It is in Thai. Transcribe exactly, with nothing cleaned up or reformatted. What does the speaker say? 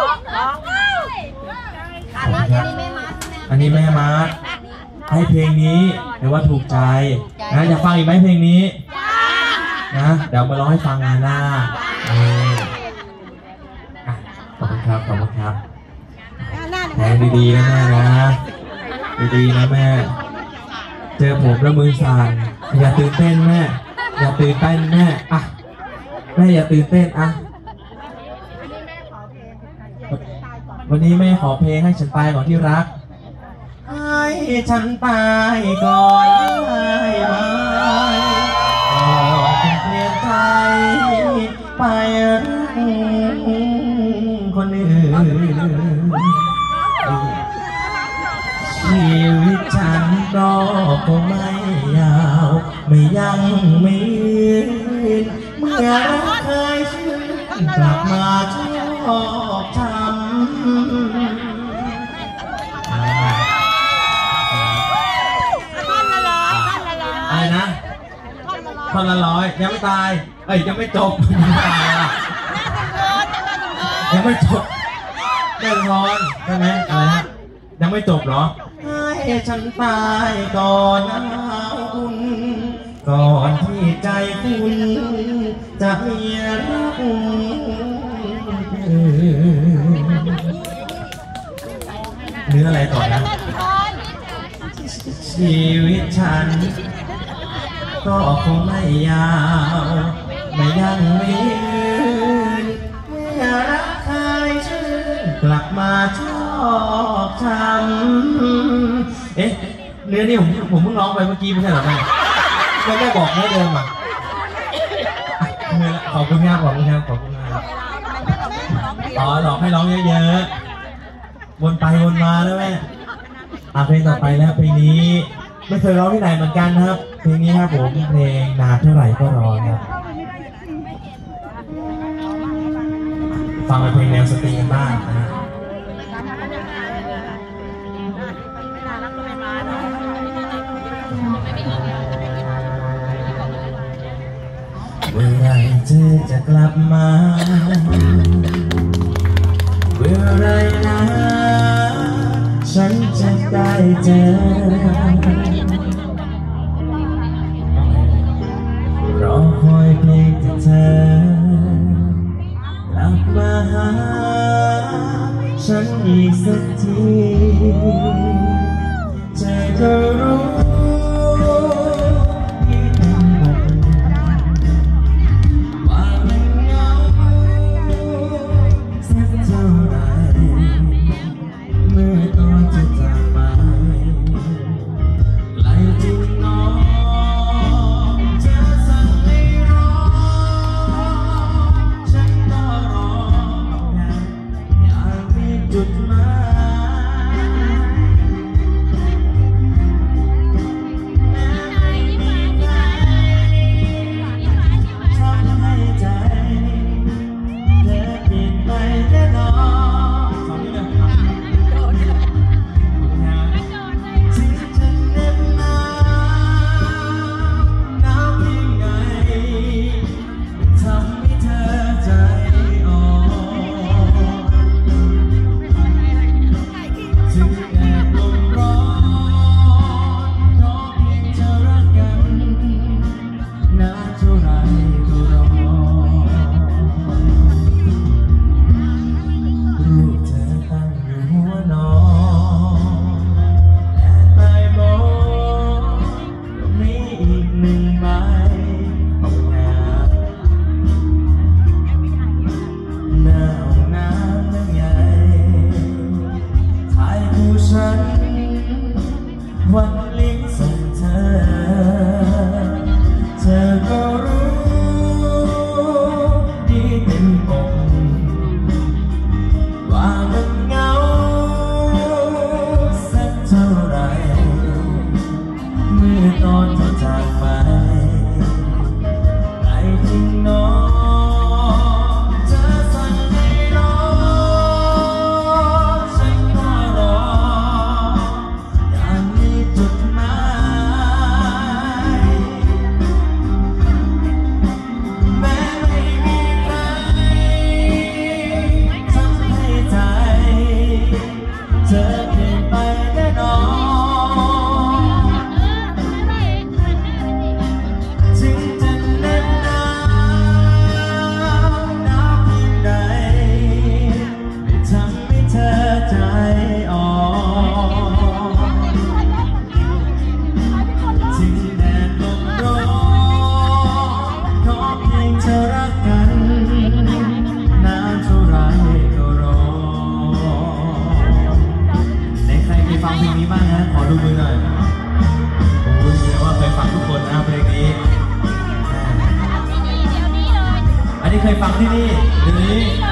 อันนี้แม่มาร์ทให้เพลงนี้แต่ว่าถูกใจนะอยากฟังอีกไหมเพลงนี้นะเดี๋ยวมาร้องให้ฟังงานหน้าขอบคุณครับขอบคุณครับแทงดีๆนะแม่นะดีๆนะแม่เจอผมแล้วมือสั่นอย่าตื่นเต้นแม่อย่าตื่นเต้นแม่อ่ะแม่อย่าตื่นเต้นอ่ะวันนี้แม่ขอเพลงให้ฉันตายก่อนที่รักให้ฉันตายก่อนได้ไหมก่อนจะเปลี่ยนใจไปคนอื่นชีวิตฉันก็คงไม่ยาวไม่ยังไม่ยืนเมื่อรักเคยชื่นกลับมาชอบช้ำอะไรนะท่อนละร้อยยังไม่ตายเอ้ยยังไม่จบยังไม่ตายอ่ะยังไม่จบแน่นอนใช่ไหมอะไรฮะยังไม่จบเหรอให้ฉันตายก่อนนะคุณก่อนที่ใจคุณจะมีรักเนื้ออะไรต่อนะชีวิตฉันก็คงไม่ยาวไม่ยังไม่ยืนเมื่อรักเคยชื่นกลับมาชอบช้ำเอ๊ะเนื้อนี่ผมผมเพิ่งร้องไปเมื่อกี้ไม่ใช่หรอแม่ไม่ได้บอกเนื้อเดิมอ่ะขอบคุณครับขอบคุณครับขอบคุณครับอ๋อหลอกให้ร้องเยอะๆวนไปวนมาแล้วแม่อ่ะเพลงต่อไปแล้วเพลงนี้ไม่เคยร้องที่ไหนเหมือนกันครับเพลงนี้ครับผมเพลงนานเท่าไหร่ก็รอครับฟังเป็นเพลงแนวสตริงกันบ้างนะเมื่อไรเธอจะกลับมาเมื่อไรนะฉันจะได้เจอรอคอยเพลงจากเธอกลับมาหาฉันอีกสักทีเธอก็รู้ว่ามันเหงาสักเท่าไหร่เมื่อตอนจะจากไปไหลจึงน้องเธอสั่งให้รอฉันก็รออยากมีจุดหมายดูมือหน่อยโอ้ยแสดงว่าเคยฟังทุกคนนะเพลงนี้ที่นี่เดี๋ยวนี้เลยอันนี้เคยฟังที่นี่เดี๋ยวนี้เล